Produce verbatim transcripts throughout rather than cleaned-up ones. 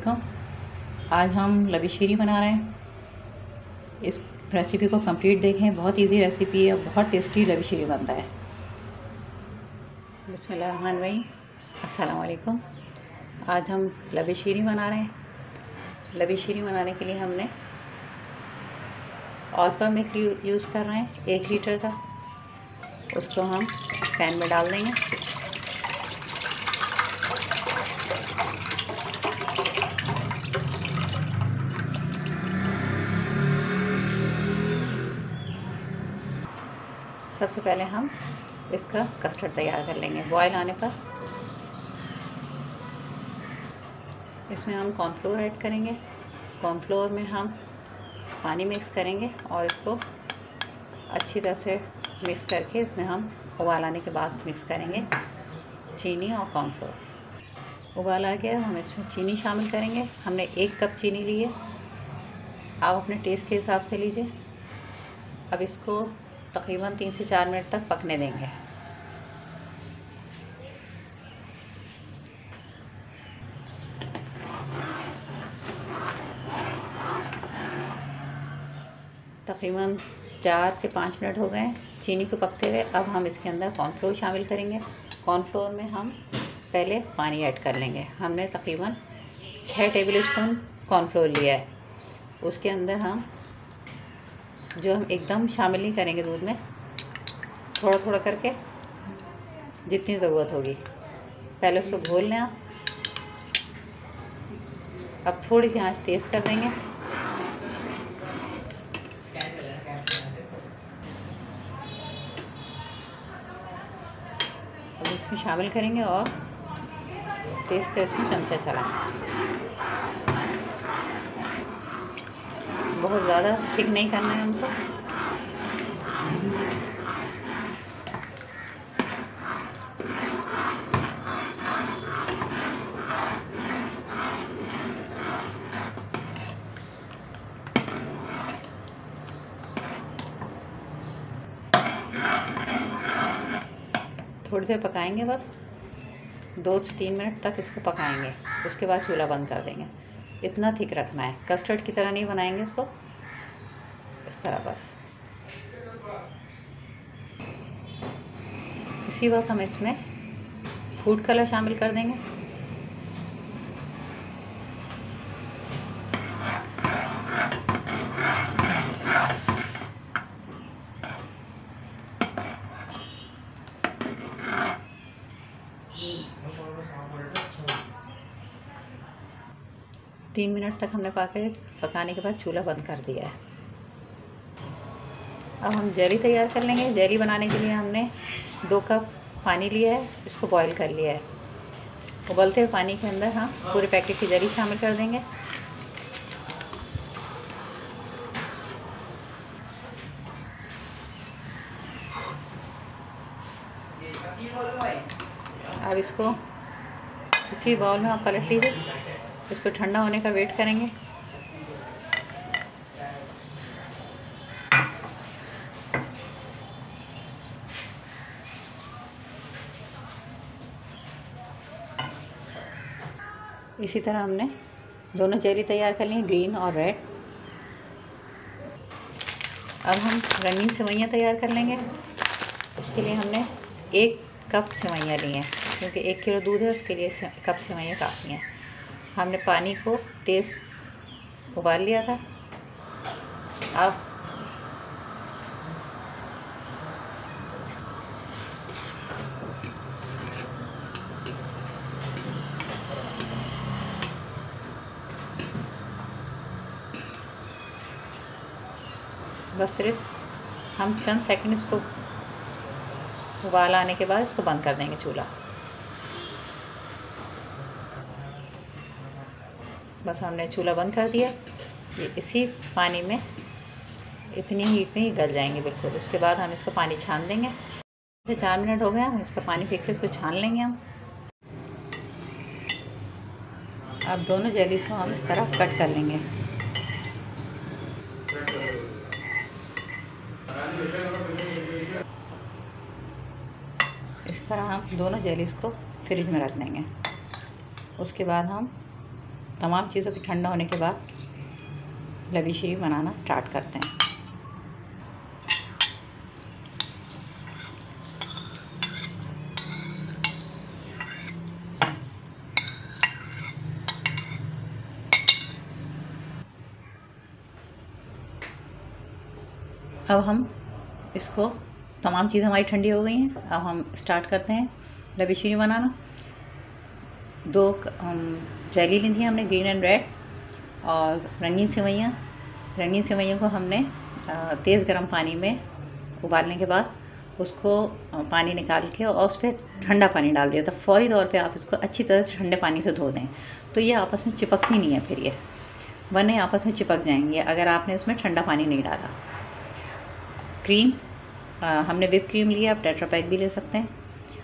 वालेकुम। आज हम लबी शीरी बना रहे हैं। इस रेसिपी को कंप्लीट देखें, बहुत इजी रेसिपी है, बहुत टेस्टी लबी शीरी बनता है। बिस्मिल्लाहिर्रहमानिर्रहीम, अस्सलाम वालेकुम। आज हम लबी शीरी बना रहे हैं। लबी शीरी बनाने के लिए हमने ऑल्फा मिल्क यूज़ कर रहे हैं, एक लीटर का। उसको हम पैन में डाल देंगे। सबसे पहले हम इसका कस्टर्ड तैयार कर लेंगे। बॉयल आने पर इसमें हम कॉर्नफ्लोर ऐड करेंगे। कॉर्नफ्लोर में हम पानी मिक्स करेंगे और इसको अच्छी तरह से मिक्स करके इसमें हम उबाल आने के बाद मिक्स करेंगे चीनी और कॉर्नफ्लोर। उबाल आ गया, हम इसमें चीनी शामिल करेंगे। हमने एक कप चीनी ली है, आप अपने टेस्ट के हिसाब से लीजिए। अब इसको तकरीबन तीन से चार मिनट तक पकने देंगे। तकरीबन चार से पाँच मिनट हो गए चीनी को पकते हुए। अब हम इसके अंदर कॉर्नफ्लोर शामिल करेंगे। कॉर्नफ्लोर में हम पहले पानी ऐड कर लेंगे। हमने तकरीबन छः टेबल स्पून कॉर्नफ्लोर लिया है। उसके अंदर हम जो हम एकदम शामिल नहीं करेंगे दूध में, थोड़ा थोड़ा करके जितनी ज़रूरत होगी। पहले उसको घोल लें आप। अब थोड़ी सी आंच तेज़ कर देंगे। अब इसमें शामिल करेंगे और तेज़ तेज़ में चमचा चलाएं। बहुत ज़्यादा थिक नहीं करना है हमको। थोड़ी देर पकाएंगे, बस दो से तीन मिनट तक इसको पकाएंगे। उसके बाद चूल्हा बंद कर देंगे। इतना थिक रखना है, कस्टर्ड की तरह नहीं बनाएंगे इसको, इस तरह बस। इसी वक्त हम इसमें फूड कलर शामिल कर देंगे। तीन मिनट तक हमने पके पकाने के बाद चूल्हा बंद कर दिया है। अब हम जेली तैयार कर लेंगे। जेली बनाने के लिए हमने दो कप पानी लिया है, इसको बॉईल कर लिया है। उबलते हुए पानी के अंदर हम पूरे पैकेट की जेली शामिल कर देंगे। अब इसको इसी बाउल में आप पलट लीजिए। इसको ठंडा होने का वेट करेंगे। इसी तरह हमने दोनों जेली तैयार कर ली, ग्रीन और रेड। अब हम रंगीन सेवइयाँ तैयार कर लेंगे। उसके लिए हमने एक कप सेवइयाँ ली हैं, क्योंकि एक किलो दूध है, उसके लिए एक कप सेवइयाँ काफ़ी हैं। हमने पानी को तेज़ उबाल लिया था। अब बस सिर्फ हम चंद सेकंड इसको उबाल आने के बाद इसको बंद कर देंगे चूल्हा। बस हमने चूल्हा बंद कर दिया। ये इसी पानी में इतनी हीट में ही गल जाएंगे बिल्कुल। उसके बाद हम इसको पानी छान देंगे। जैसे चार मिनट हो गए, हम इसका पानी फेंक के इसको छान लेंगे हम। अब दोनों जेलीस को हम इस तरह कट कर लेंगे। इस तरह हम दोनों जेलीस को फ्रिज में रख देंगे। उसके बाद हम तमाम चीज़ों के ठंडा होने के बाद लवी श्री बनाना स्टार्ट करते हैं। अब हम इसको, तमाम चीज़ हमारी ठंडी हो गई हैं, अब हम स्टार्ट करते हैं लवी श्री बनाना। दो जेली ली थी हमने, ग्रीन एंड रेड, और रंगीन सेवइयाँ। रंगीन सेवइयों को हमने तेज़ गर्म पानी में उबालने के बाद उसको पानी निकाल के और उस पर ठंडा पानी डाल दिया था। फौरी तौर पे आप इसको अच्छी तरह से ठंडे पानी से धो दें, तो ये आपस में चिपकती नहीं है, फिर ये वरना आपस में चिपक जाएंगे अगर आपने उसमें ठंडा पानी नहीं डाला। क्रीम, आ, हमने व्हिप क्रीम लिया, आप टेट्रा पैक भी ले सकते हैं।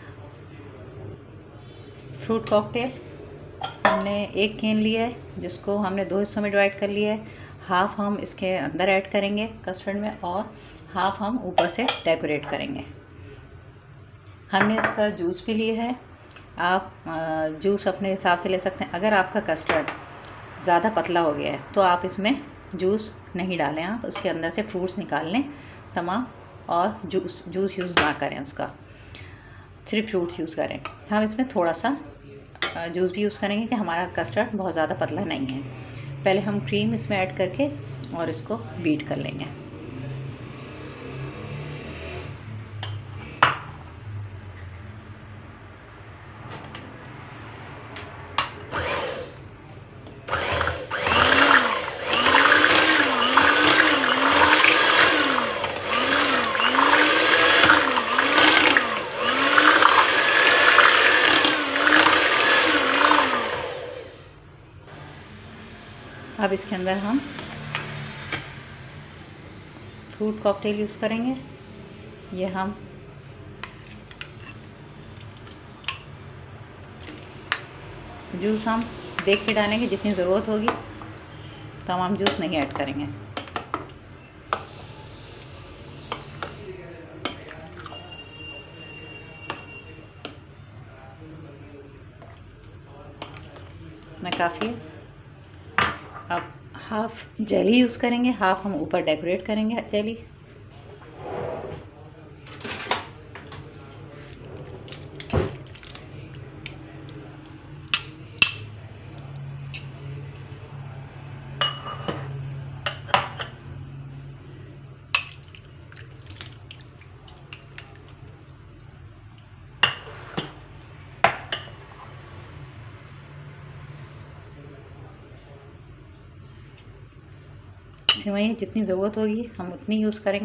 फ्रूट कॉकटेल हमने एक कैन लिया है, जिसको हमने दो हिस्सों में डिवाइड कर लिया है। हाफ हम इसके अंदर ऐड करेंगे कस्टर्ड में, और हाफ हम ऊपर से डेकोरेट करेंगे। हमने इसका जूस भी लिया है, आप जूस अपने हिसाब से ले सकते हैं। अगर आपका कस्टर्ड ज़्यादा पतला हो गया है तो आप इसमें जूस नहीं डालें, आप उसके अंदर से फ्रूट्स निकाल लें तमाम, और जूस जूस यूज़ ना करें, उसका सिर्फ फ्रूट्स यूज़ करें। हम इसमें थोड़ा सा जूस भी यूज़ करेंगे कि हमारा कस्टर्ड बहुत ज़्यादा पतला नहीं है। पहले हम क्रीम इसमें ऐड करके और इसको बीट कर लेंगे। अब इसके अंदर हम फ्रूट कॉकटेल यूज़ करेंगे। ये हम जूस हम देख के डालेंगे, जितनी ज़रूरत होगी, तमाम जूस नहीं ऐड करेंगे। ना काफ़ी है। अब हाफ जेली यूज़ करेंगे, हाफ हम ऊपर डेकोरेट करेंगे जेली। सेवइयाँ जितनी ज़रूरत होगी हम उतनी यूज़ करेंगे।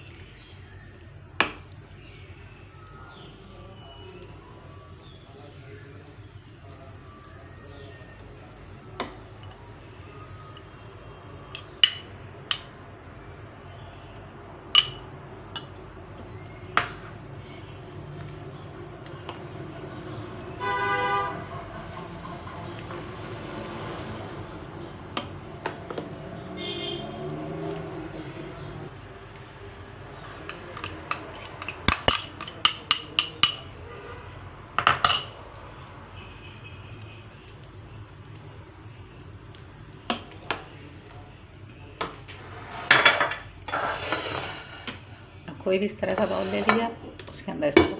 कोई भी इस तरह का बाउल ले लिया, उसके अंदर इसको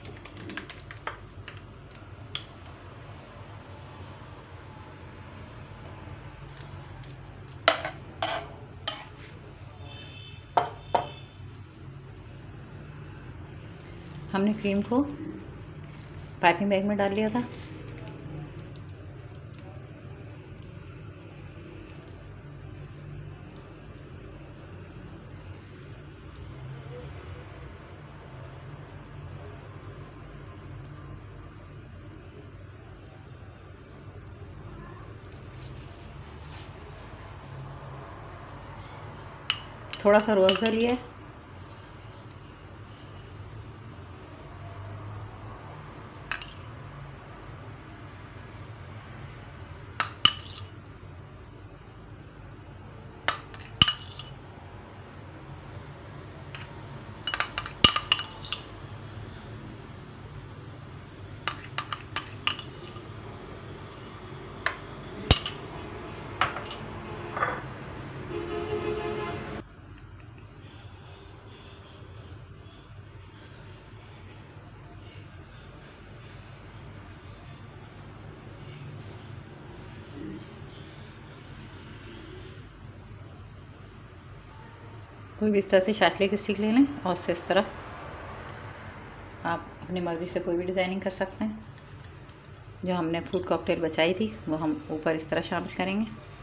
हमने क्रीम को पाइपिंग बैग में डाल लिया था। थोड़ा सा रोज़ लिया है, कोई भी इस तरह से शाशले की स्टिक ले लें और उससे इस तरह आप अपनी मर्ज़ी से कोई भी डिज़ाइनिंग कर सकते हैं। जो हमने फ्रूट कॉकटेल बचाई थी वो हम ऊपर इस तरह शामिल करेंगे।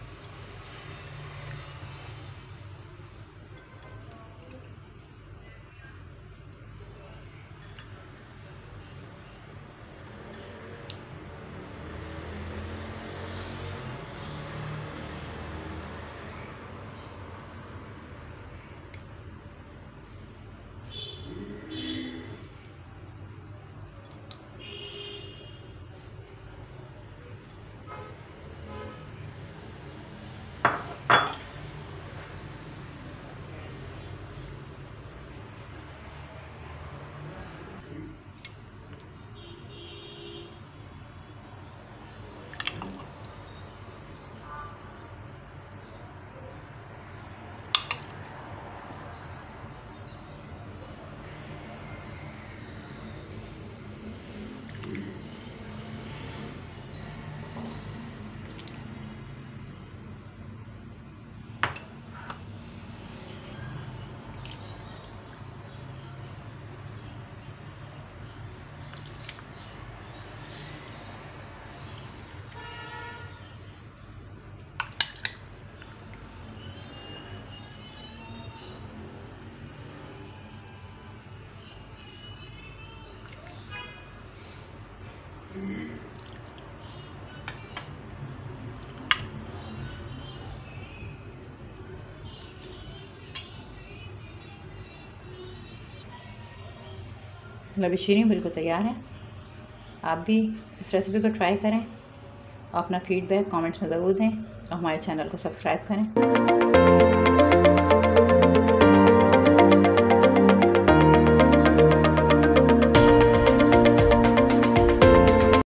गुलाबी शीरें बिल्कुल तैयार हैं। आप भी इस रेसिपी को ट्राई करें और अपना फीडबैक कमेंट्स में ज़रूर दें और हमारे चैनल को सब्सक्राइब करें।